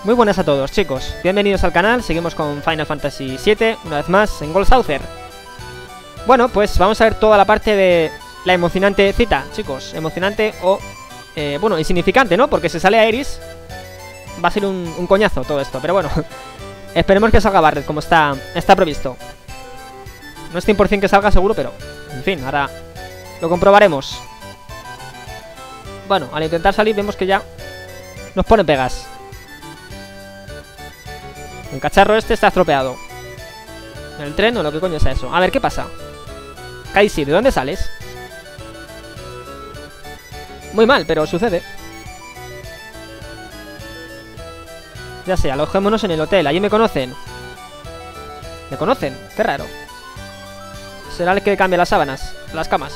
Muy buenas a todos, chicos. Bienvenidos al canal. Seguimos con Final Fantasy VII, una vez más, en Gold Saucer. Bueno, pues vamos a ver toda la parte de la emocionante cita, chicos. Emocionante o, bueno, insignificante, ¿no? Porque si sale Aeris va a ser un coñazo todo esto. Pero bueno, esperemos que salga Barret como está previsto. No es 100% que salga seguro, pero en fin, ahora lo comprobaremos. Bueno, al intentar salir vemos que ya nos pone pegas. El cacharro este está estropeado. ¿El tren o lo que coño es eso? A ver, ¿qué pasa? Kaisi, ¿de dónde sales? Muy mal, pero sucede. Ya sé, alojémonos en el hotel. Allí me conocen. ¿Me conocen? Qué raro. Será el que cambia las sábanas, las camas.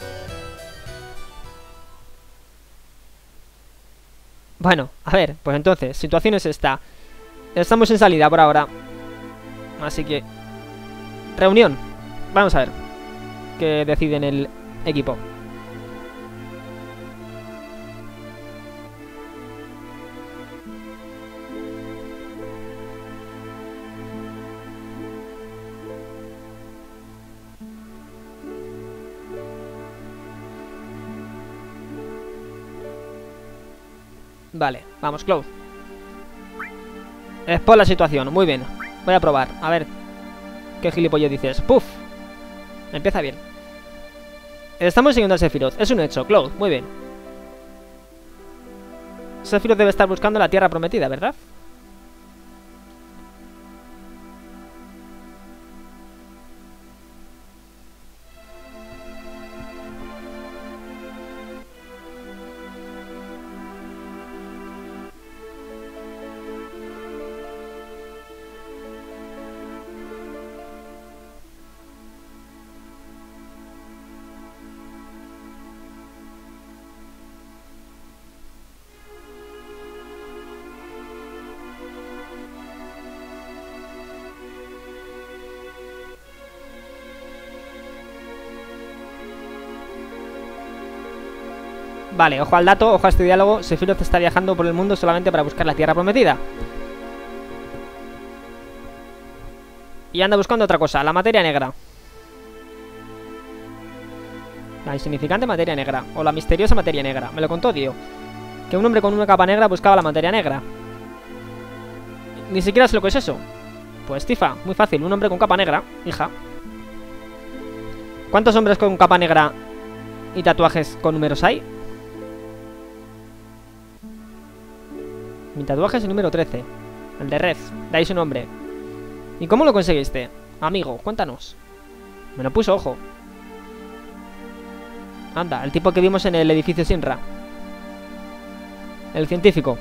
Bueno, a ver, pues entonces, situación es esta. Estamos en salida por ahora. Así que reunión. Vamos a ver qué decide en el equipo. Vale, vamos, Cloud. Expon la situación, muy bien. Voy a probar, a ver qué gilipollas dices. ¡Puf! Empieza bien. Estamos siguiendo a Sephiroth, es un hecho, Cloud, muy bien. Sephiroth debe estar buscando la tierra prometida, ¿verdad? Vale, ojo al dato, ojo a este diálogo. Sephiroth está viajando por el mundo solamente para buscar la tierra prometida. Y anda buscando otra cosa, la materia negra. La insignificante materia negra, o la misteriosa materia negra. Me lo contó Dio, que un hombre con una capa negra buscaba la materia negra. Ni siquiera sé lo que es eso. Pues Tifa, muy fácil, un hombre con capa negra, hija. ¿Cuántos hombres con capa negra y tatuajes con números hay? Mi tatuaje es el número 13, el de Red, de ahí su nombre. ¿Y cómo lo conseguiste? Amigo, cuéntanos. Me lo puso, ojo. Anda, el tipo que vimos en el edificio Sinra. El científico.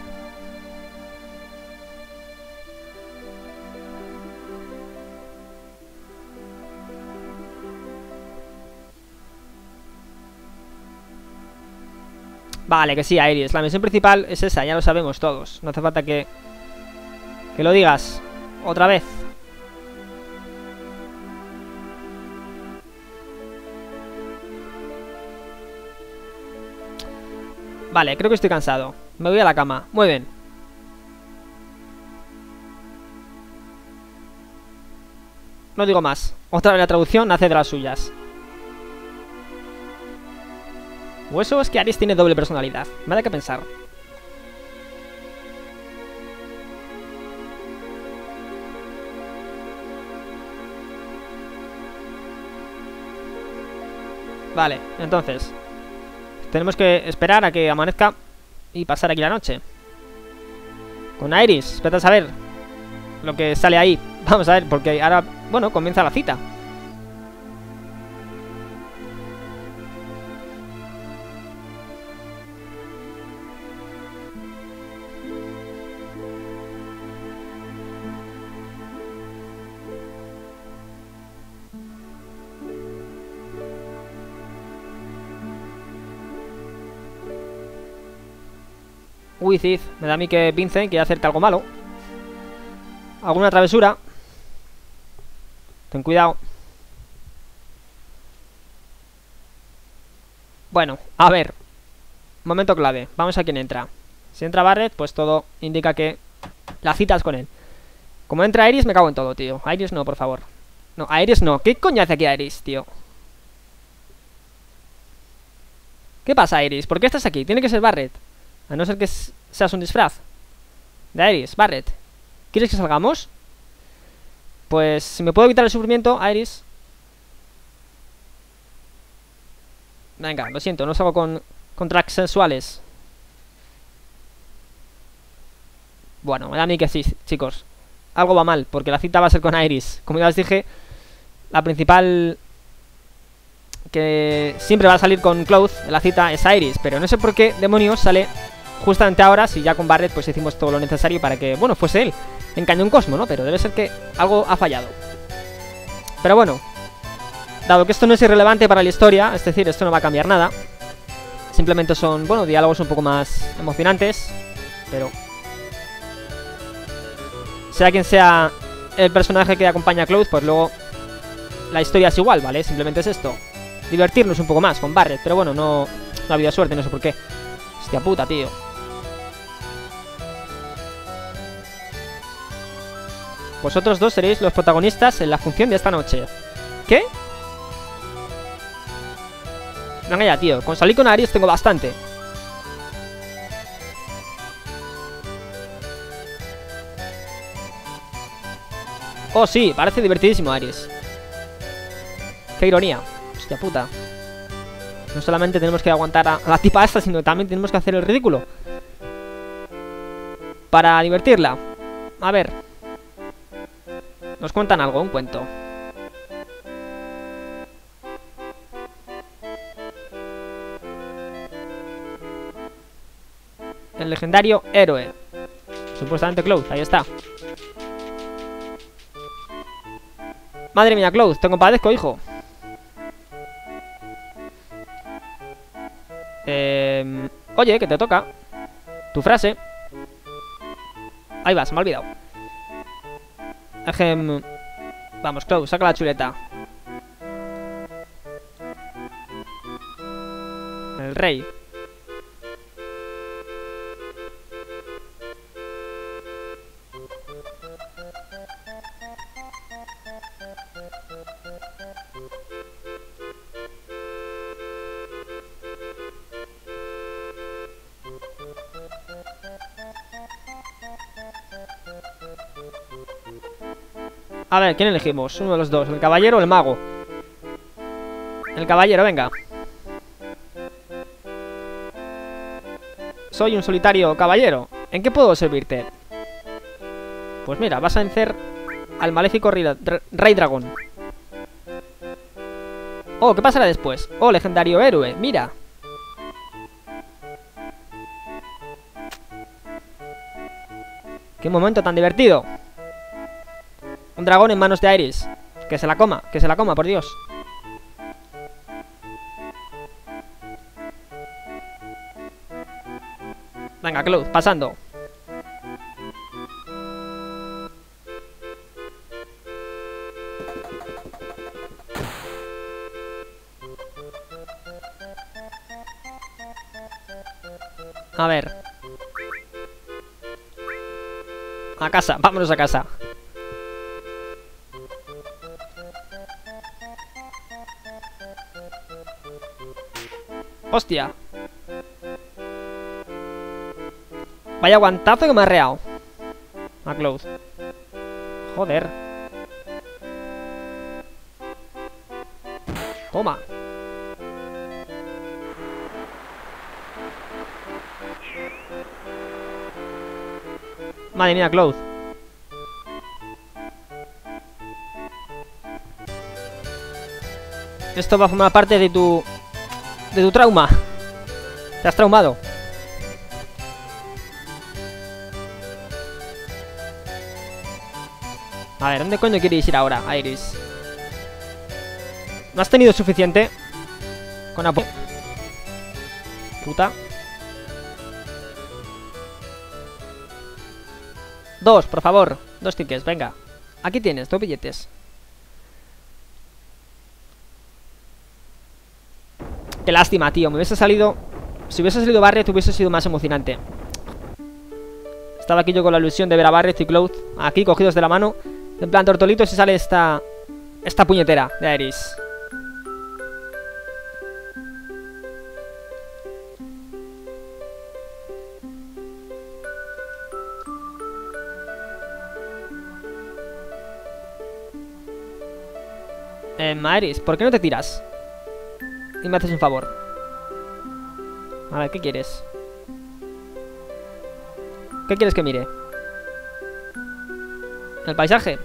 Vale, que sí, Aeris. La misión principal es esa, ya lo sabemos todos. No hace falta que lo digas otra vez. Vale, creo que estoy cansado. Me voy a la cama. Muy bien. No digo más. Otra vez la traducción hace de las suyas. O eso es que Aeris tiene doble personalidad. Me da que pensar. Vale, entonces tenemos que esperar a que amanezca y pasar aquí la noche con Aeris. Vete a saber lo que sale ahí. Vamos a ver, porque ahora, bueno, comienza la cita. Uy, Cid, me da a mí que Vincent quiere hacerte algo malo. Alguna travesura. Ten cuidado. Bueno, a ver. Momento clave, vamos a quién entra. Si entra Barret, pues todo indica que las citas con él. Como entra Aeris, me cago en todo, tío. Aeris no, por favor. No, Aeris no. ¿Qué coño hace aquí Aeris, tío? ¿Qué pasa, Aeris? ¿Por qué estás aquí? Tiene que ser Barret. A no ser que seas un disfraz de Aeris, Barret. ¿Quieres que salgamos? Pues si me puedo evitar el sufrimiento, Aeris. Venga, lo siento, no salgo con tracks sensuales. Bueno, me da a mí que sí, chicos. Algo va mal, porque la cita va a ser con Aeris. Como ya os dije, la principal que siempre va a salir con Cloud en la cita es Aeris. Pero no sé por qué demonios sale justamente ahora, si ya con Barret pues hicimos todo lo necesario para que, bueno, fuese él en Cañón Cosmo, ¿no? Pero debe ser que algo ha fallado. Pero bueno, dado que esto no es irrelevante para la historia, es decir, esto no va a cambiar nada. Simplemente son, bueno, diálogos un poco más emocionantes. Pero sea quien sea el personaje que acompaña a Cloud, pues luego la historia es igual, ¿vale? Simplemente es esto, divertirnos un poco más con Barret. Pero bueno, no ha habido suerte, no sé por qué. Hostia puta, tío. Vosotros dos seréis los protagonistas en la función de esta noche. ¿Qué? Venga ya, tío. Con salir con Aeris tengo bastante. Oh, sí, parece divertidísimo Aeris. Qué ironía. Hostia puta. No solamente tenemos que aguantar a la tipa esta, sino que también tenemos que hacer el ridículo para divertirla. A ver, nos cuentan algo, un cuento. El legendario héroe. Supuestamente Cloud, ahí está. Madre mía, Cloud, te compadezco, hijo. Oye, que te toca tu frase. Ahí va, se me ha olvidado. Vamos, Cloud, saca la chuleta. El rey. A ver, ¿quién elegimos? Uno de los dos, ¿el caballero o el mago? El caballero, venga. Soy un solitario caballero. ¿En qué puedo servirte? Pues mira, vas a vencer al maléfico Rey Dragón. Oh, ¿qué pasará después? Oh, legendario héroe, mira. Qué momento tan divertido. Un dragón en manos de Aeris. Que se la coma, por Dios. Venga, Cloud, pasando. A ver. A casa, vámonos a casa. Hostia. Vaya guantazo que me ha reado a Cloud. Joder. Toma. Madre mía, Cloud. Esto va a formar parte de tu trauma. Te has traumado. A ver, ¿dónde coño quieres ir ahora, Aeris? ¿No has tenido suficiente con apoyo? Puta. 2, por favor. 2 tickets, venga. Aquí tienes, 2 billetes. Qué lástima, tío. Me hubiese salido... Si hubiese salido Barret, hubiese sido más emocionante. Estaba aquí yo con la ilusión de ver a Barret y Cloud aquí cogidos de la mano. En plan tortolitos y sale esta puñetera de Aeris. Aeris, ¿por qué no te tiras? Y me haces un favor. A ver, ¿qué quieres? ¿Qué quieres que mire? ¿El paisaje?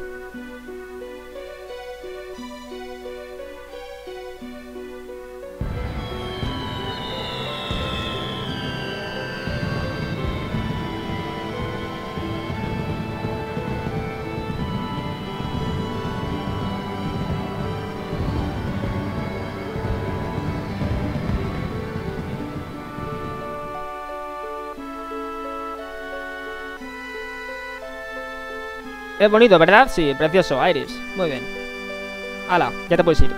Es bonito, ¿verdad? Sí, precioso, Aeris. Muy bien. Hala, ya te puedes ir.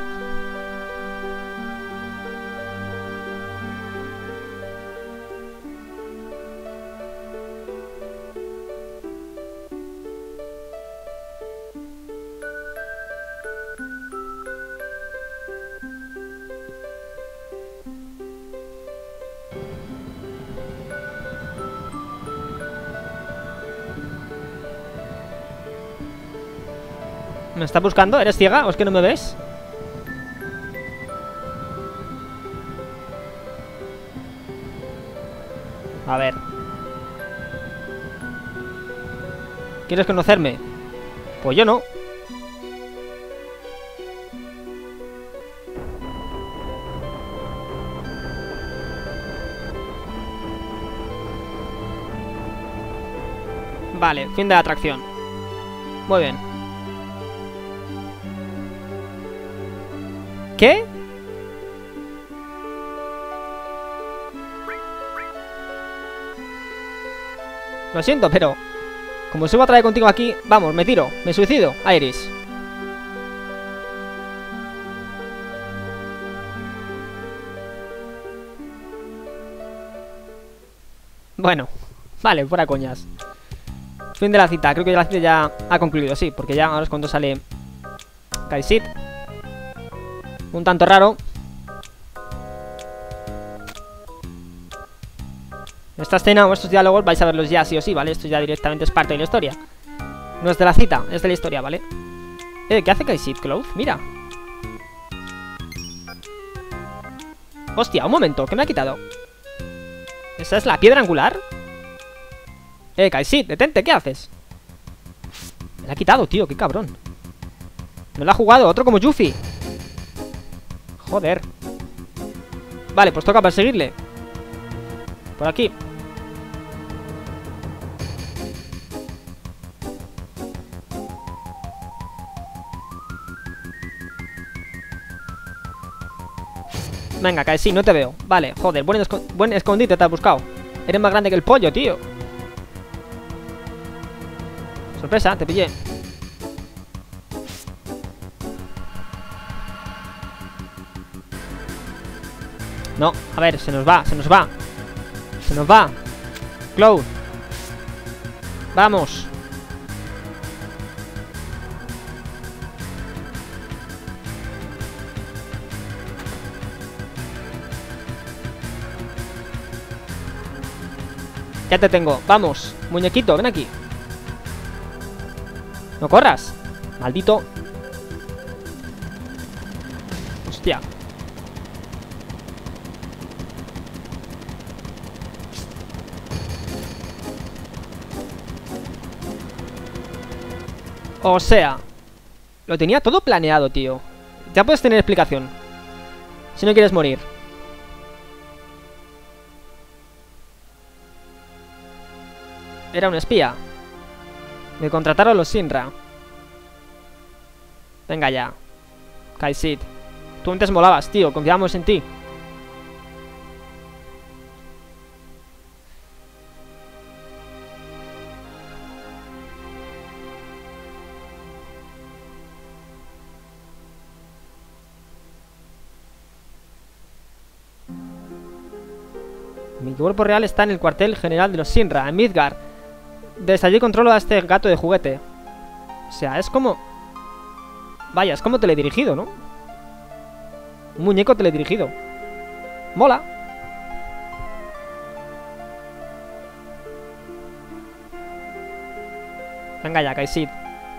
¿Me está buscando? ¿Eres ciega o es que no me ves? A ver. ¿Quieres conocerme? Pues yo no. Vale, fin de la atracción. Muy bien. ¿Qué? Lo siento, pero como subo a traer contigo aquí, vamos, me tiro, me suicido, Aeris. Bueno, vale, fuera coñas. Fin de la cita, creo que la cita ya ha concluido, sí, porque ya ahora es cuando sale Kha'Zit. Un tanto raro. Esta escena o estos diálogos vais a verlos ya sí o sí, ¿vale? Esto ya directamente es parte de la historia. No es de la cita, es de la historia, ¿vale? ¿Qué hace Kha'Zit, Cloud? Mira. Hostia, un momento, ¿qué me ha quitado? ¿Esa es la piedra angular? Kha'Zit, detente, ¿qué haces? Me la ha quitado, tío, qué cabrón. No la ha jugado, otro como Yuffie. Joder. Vale, pues toca perseguirle. Por aquí. Venga, Kha'Zit, no te veo. Vale, joder, buen escondite te has buscado. Eres más grande que el pollo, tío. Sorpresa, te pillé. No, a ver, se nos va, se nos va. Se nos va. Cloud. Vamos. Ya te tengo, vamos. Muñequito, ven aquí. No corras. Maldito. Hostia. O sea, lo tenía todo planeado, tío. Ya puedes tener explicación. Si no quieres morir. Era un espía. Me contrataron los Shinra. Venga ya. Kha'Zit. Tú antes molabas, tío. Confiamos en ti. Mi cuerpo real está en el cuartel general de los Shinra, en Midgar. Desde allí controlo a este gato de juguete. O sea, es como... Vaya, es como teledirigido, ¿no? Un muñeco teledirigido. Mola. Venga ya, Kaisid.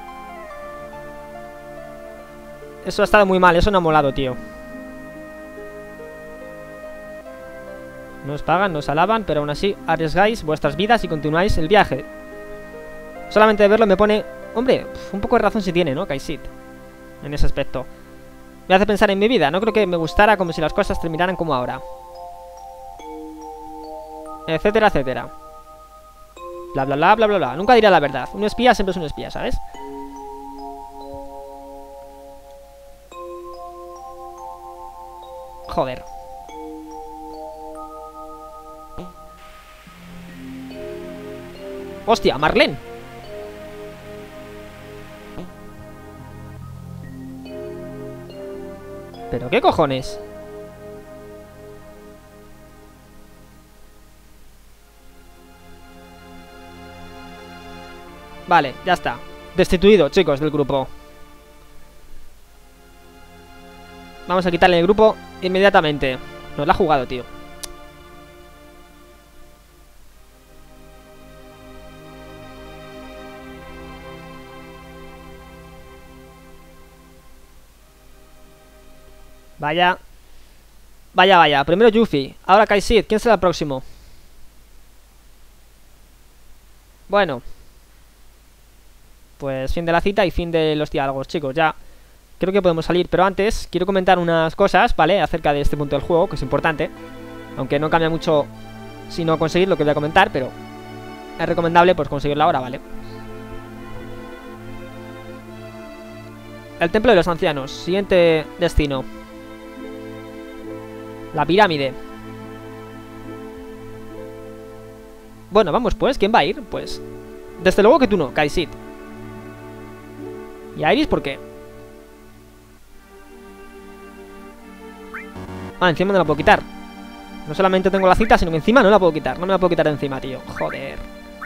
Eso ha estado muy mal, eso no ha molado, tío. Nos pagan, nos alaban, pero aún así arriesgáis vuestras vidas y continuáis el viaje. Solamente de verlo me pone... Hombre, un poco de razón sí tiene, ¿no, Kaisid? En ese aspecto. Me hace pensar en mi vida. No creo que me gustara como si las cosas terminaran como ahora. Etcétera, etcétera. Bla, bla, bla, bla, bla, bla. Nunca dirá la verdad. Un espía siempre es un espía, ¿sabes? Joder. Hostia, Marlene. ¿Pero qué cojones? Vale, ya está. Destituido, chicos, del grupo. Vamos a quitarle el grupo inmediatamente. Nos la ha jugado, tío. Vaya. Vaya, vaya. Primero Yuffie. Ahora Kaisid. ¿Quién será el próximo? Bueno. Pues fin de la cita y fin de los diálogos, chicos. Ya creo que podemos salir. Pero antes quiero comentar unas cosas, ¿vale? Acerca de este punto del juego, que es importante. Aunque no cambia mucho si no conseguir lo que voy a comentar, pero es recomendable pues conseguirlo ahora, ¿vale? El templo de los ancianos. Siguiente destino. La pirámide. Bueno, vamos pues. ¿Quién va a ir? Pues desde luego que tú no, Kaisid. ¿Y a Iris por qué? Ah, encima no la puedo quitar. No solamente tengo la cita, sino que encima no la puedo quitar. No me la puedo quitar de encima, tío. Joder.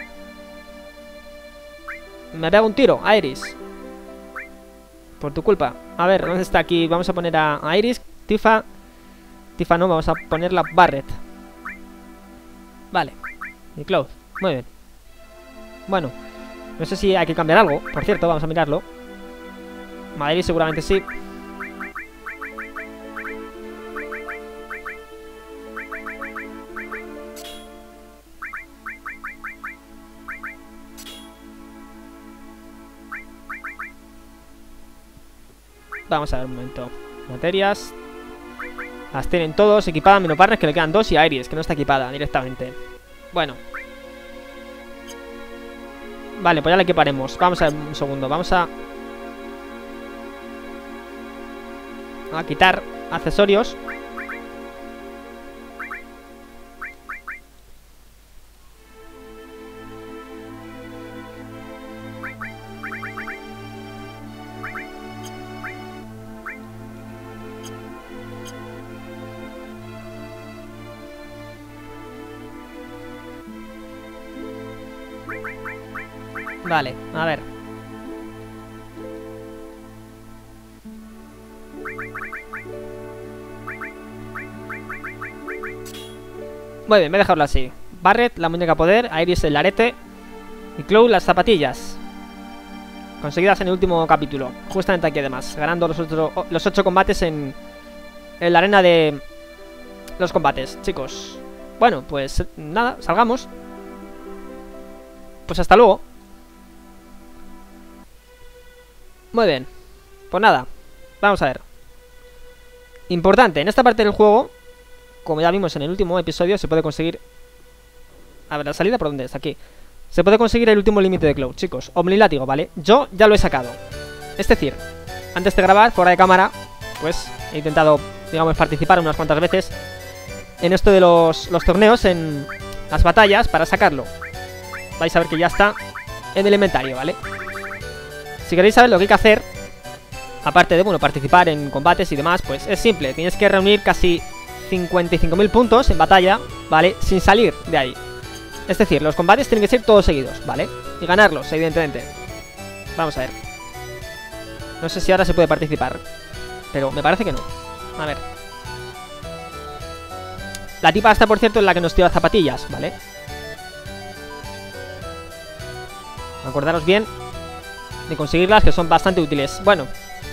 Me pega un tiro, a Iris. Por tu culpa. A ver, ¿dónde está aquí? Vamos a poner a Iris, Tifa. Tifa no, vamos a ponerla Barret. Vale. Y Cloud. Muy bien. Bueno, no sé si hay que cambiar algo. Por cierto, vamos a mirarlo. Madrid seguramente sí. Vamos a ver un momento. Materias. Las tienen todos equipadas, menos Barnes, que le quedan 2, y a Iris, que no está equipada directamente. Bueno. Vale, pues ya la equiparemos. Vamos a ver un segundo. Vamos a quitar accesorios. Vale, a ver. Muy bien, voy a dejarlo así. Barret, la muñeca poder, Iris el arete y Cloud las zapatillas. Conseguidas en el último capítulo. Justamente aquí además, ganando los 8 combates en la arena de los combates, chicos. Bueno, pues nada, salgamos. Pues hasta luego. Muy bien, pues nada, vamos a ver. Importante, en esta parte del juego, como ya vimos en el último episodio, se puede conseguir... A ver, la salida por dónde es, aquí. Se puede conseguir el último límite de Cloud, chicos. Omnilátigo, ¿vale? Yo ya lo he sacado. Es decir, antes de grabar, fuera de cámara, pues he intentado, digamos, participar unas cuantas veces en esto de los torneos, en las batallas, para sacarlo. Vais a ver que ya está en el inventario, ¿vale? Si queréis saber lo que hay que hacer, aparte de, bueno, participar en combates y demás, pues es simple. Tienes que reunir casi 55.000 puntos en batalla, ¿vale? Sin salir de ahí. Es decir, los combates tienen que ser todos seguidos, ¿vale? Y ganarlos, evidentemente. Vamos a ver. No sé si ahora se puede participar, pero me parece que no. A ver. La tipa esta, por cierto, es la que nos tira zapatillas, ¿vale? Acordaros bien de conseguirlas, que son bastante útiles. Bueno.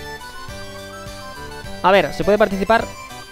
A ver, ¿se puede participar?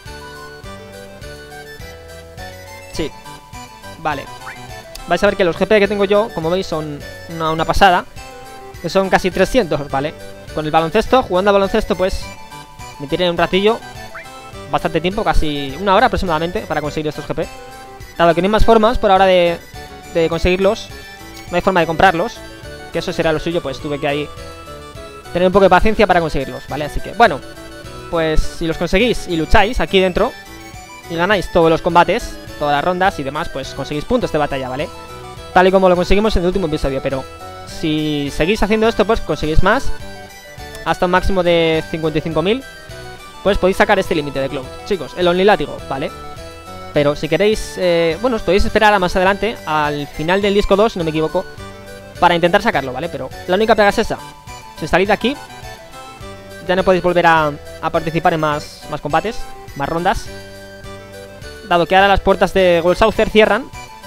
Sí. Vale. Vais a ver que los GP que tengo yo, como veis, son una pasada. Que son casi 300, ¿vale? Con el baloncesto, jugando al baloncesto, pues me tiré un ratillo, bastante tiempo, casi una hora aproximadamente, para conseguir estos GP. Dado que no hay más formas por ahora de conseguirlos, no hay forma de comprarlos, que eso será lo suyo, pues tuve que ahí tener un poco de paciencia para conseguirlos, ¿vale? Así que, bueno, pues si los conseguís y lucháis aquí dentro y ganáis todos los combates, todas las rondas y demás, pues conseguís puntos de batalla, ¿vale? Tal y como lo conseguimos en el último episodio, pero si seguís haciendo esto, pues conseguís más, hasta un máximo de 55.000. Pues podéis sacar este límite de Cloud, chicos, el Only Látigo, ¿vale? Pero si queréis, bueno, os podéis esperar a más adelante, al final del disco 2, si no me equivoco, para intentar sacarlo, ¿vale? Pero la única pega es esa. Si salís de aquí, ya no podéis volver a participar en más combates, más rondas, dado que ahora las puertas de Gold Saucer cierran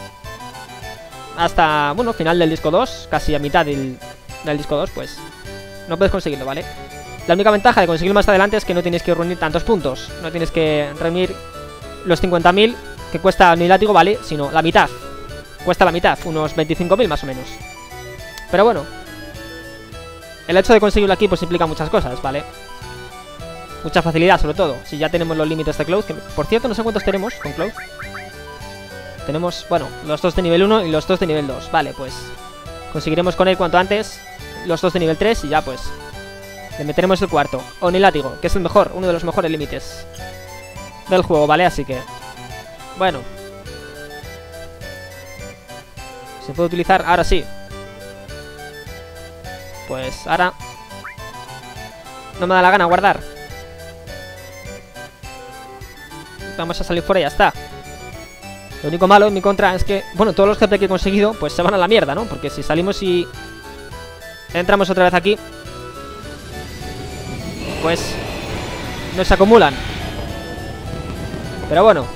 hasta, bueno, final del disco 2, casi a mitad del disco 2, pues no puedes conseguirlo, ¿vale? La única ventaja de conseguirlo más adelante es que no tienes que reunir tantos puntos, no tienes que reunir los 50.000 que cuesta el látigo, ¿vale? Sino la mitad, cuesta la mitad, unos 25.000 más o menos. Pero bueno, el hecho de conseguirlo aquí pues implica muchas cosas, ¿vale? Mucha facilidad, sobre todo, si ya tenemos los límites de Cloud, que por cierto no sé cuántos tenemos con Cloud. Tenemos, bueno, los 2 de nivel 1 y los 2 de nivel 2. Vale, pues conseguiremos con él cuanto antes los 2 de nivel 3 y ya pues le meteremos el cuarto. Onilátigo, que es el mejor, uno de los mejores límites del juego, ¿vale? Así que, bueno, se puede utilizar, ahora sí. Pues ahora no me da la gana guardar. Vamos a salir fuera y ya está. Lo único malo en mi contra es que, bueno, todos los GP que he conseguido pues se van a la mierda, ¿no? Porque si salimos y entramos otra vez aquí, pues no se acumulan. Pero bueno,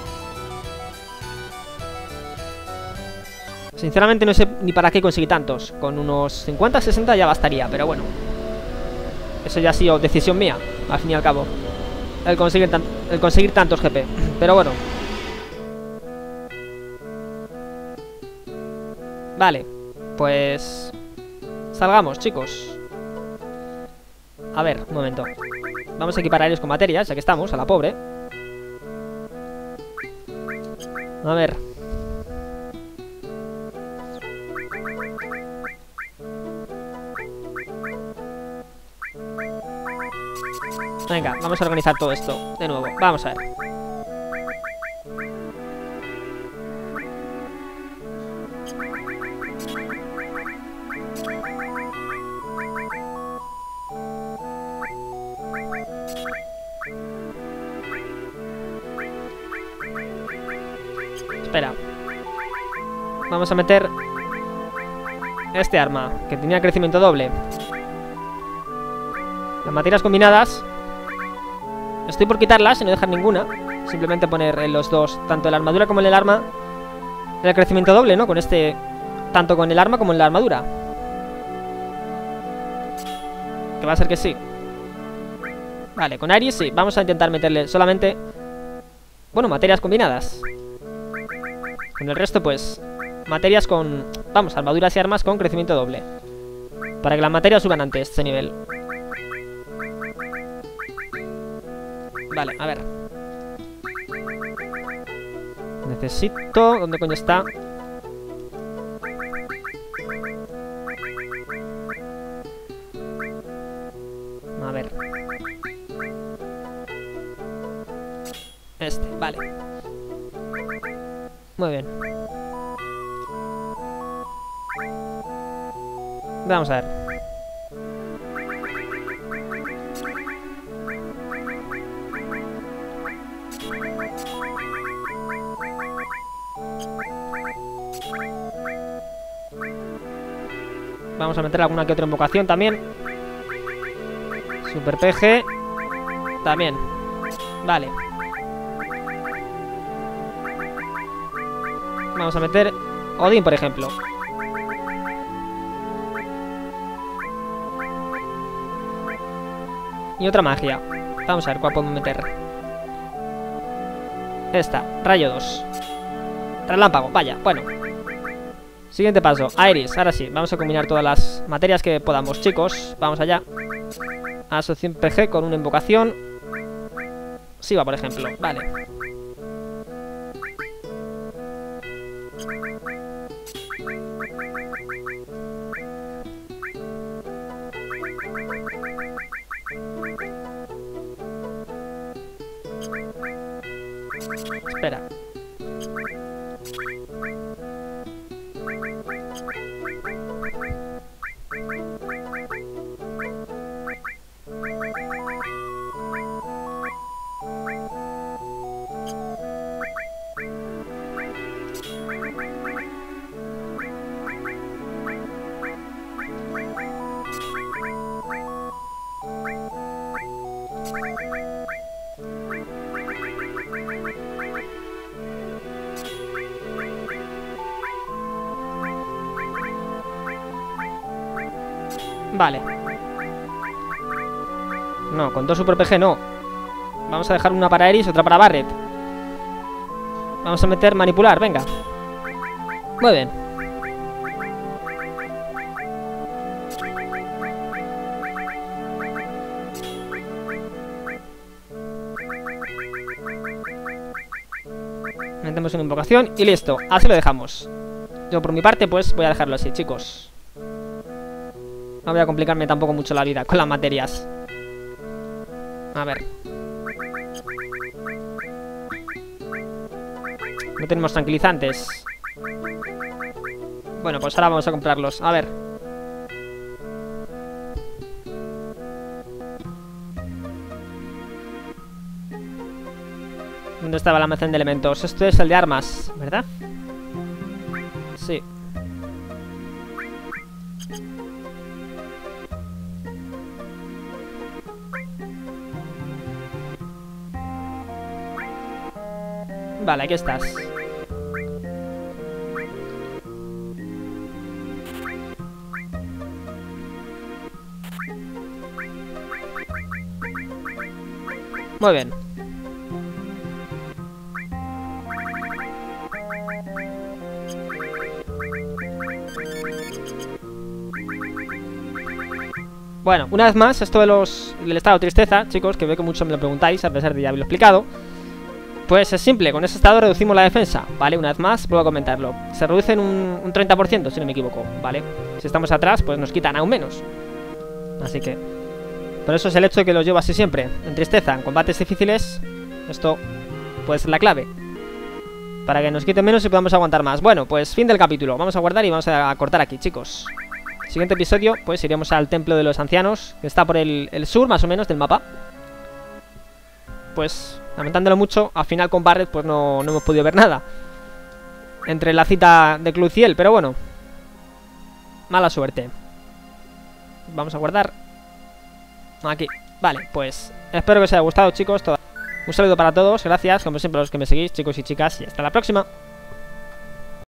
sinceramente no sé ni para qué conseguí tantos. Con unos 50, 60 ya bastaría, pero bueno, eso ya ha sido decisión mía, al fin y al cabo, el conseguir tantos GP. Pero bueno, vale, pues salgamos, chicos. A ver, un momento. Vamos a equipar a ellos con materias, ya que estamos, a la pobre. A ver. Venga, vamos a organizar todo esto de nuevo. Vamos a ver. Espera. Vamos a meter este arma, que tenía crecimiento doble. Las materias combinadas estoy por quitarlas y no dejar ninguna. Simplemente poner en los dos, tanto en la armadura como en el arma, el crecimiento doble, ¿no? Con este, tanto con el arma como en la armadura. Que va a ser que sí. Vale, con Aries sí. Vamos a intentar meterle solamente, bueno, materias combinadas. Con el resto, pues, materias con, vamos, armaduras y armas con crecimiento doble, para que las materias suban antes este nivel. Vale, a ver. Necesito... ¿Dónde coño está? A ver. Este, vale. Muy bien. Vamos a ver. Vamos a meter alguna que otra invocación también. Super PG también. Vale. Vamos a meter Odín, por ejemplo. Y otra magia. Vamos a ver cuál podemos meter. Esta, rayo 2. Relámpago, vaya, bueno. Siguiente paso, Aeris. Ahora sí, vamos a combinar todas las materias que podamos, chicos. Vamos allá. Asociación PG con una invocación. Siva, por ejemplo, vale. Espera. Vale. No, con dos Super PG no. Vamos a dejar una para Aeris, otra para Barret. Vamos a meter manipular, venga. Muy bien. Metemos una invocación y listo, así lo dejamos. Yo por mi parte pues voy a dejarlo así, chicos. No voy a complicarme tampoco mucho la vida con las materias. A ver. No tenemos tranquilizantes. Bueno, pues ahora vamos a comprarlos. A ver. ¿Dónde estaba el almacén de elementos? Esto es el de armas, ¿verdad? Sí. Vale, aquí estás. Muy bien. Bueno, una vez más, esto del estado de tristeza, chicos, que veo que muchos me lo preguntáis, a pesar de ya haberlo explicado. Pues es simple, con ese estado reducimos la defensa, ¿vale? Una vez más, vuelvo a comentarlo. Se reduce en un 30%, si no me equivoco, ¿vale? Si estamos atrás, pues nos quitan aún menos. Así que... por eso es el hecho de que los llevo así siempre. En tristeza, en combates difíciles, esto puede ser la clave. Para que nos quiten menos y podamos aguantar más. Bueno, pues fin del capítulo. Vamos a guardar y vamos a cortar aquí, chicos. Siguiente episodio, pues iremos al templo de los ancianos, que está por el sur, más o menos, del mapa. Pues, lamentándolo mucho, al final con Barret pues no hemos podido ver nada. Entre la cita de Cluciel, pero bueno. Mala suerte. Vamos a guardar. Aquí, vale, pues espero que os haya gustado, chicos. Un saludo para todos, gracias, como siempre a los que me seguís, chicos y chicas, y hasta la próxima.